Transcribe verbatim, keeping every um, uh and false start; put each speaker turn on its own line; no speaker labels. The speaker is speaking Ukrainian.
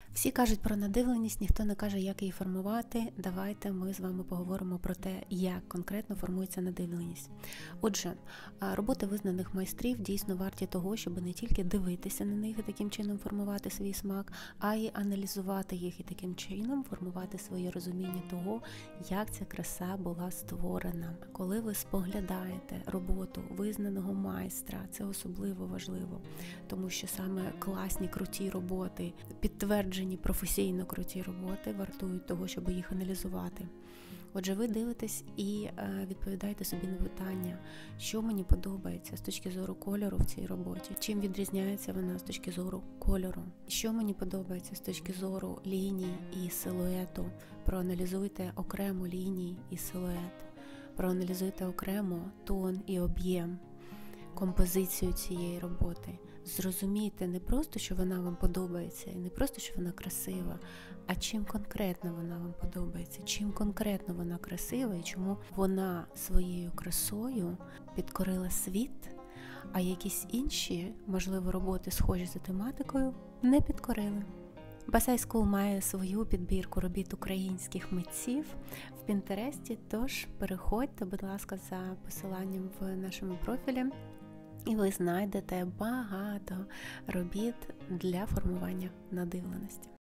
Всі кажуть про надивленість, ніхто не каже, як її формувати. Давайте ми з вами поговоримо про те, як конкретно формується надивленість. Отже, роботи визнаних майстрів дійсно варті того, щоб не тільки дивитися на них і таким чином формувати свій смак, а й аналізувати їх і таким чином формувати своє розуміння того, як ця краса була створена. Коли ви споглядаєте роботу визнаного майстра, це особливо важливо, тому що саме класні, круті роботи, підтверджені професійно круті роботи вартують того, щоб їх аналізувати. Отже, ви дивитесь і відповідаєте собі на питання, що мені подобається з точки зору кольору в цій роботі, чим відрізняється вона з точки зору кольору, що мені подобається з точки зору ліній і силуету. Проаналізуйте окремо лінії і силует, проаналізуйте окремо тон і об'єм, композицію цієї роботи. Зрозумійте не просто, що вона вам подобається, і не просто, що вона красива, а чим конкретно вона вам подобається, чим конкретно вона красива і чому вона своєю красою підкорила світ, а якісь інші, можливо, роботи, схожі за тематикою, не підкорили. Басай School має свою підбірку робіт українських митців в Пінтересті, тож переходьте, будь ласка, за посиланням в нашому профілі, і ви знайдете багато робіт для формування надивленості.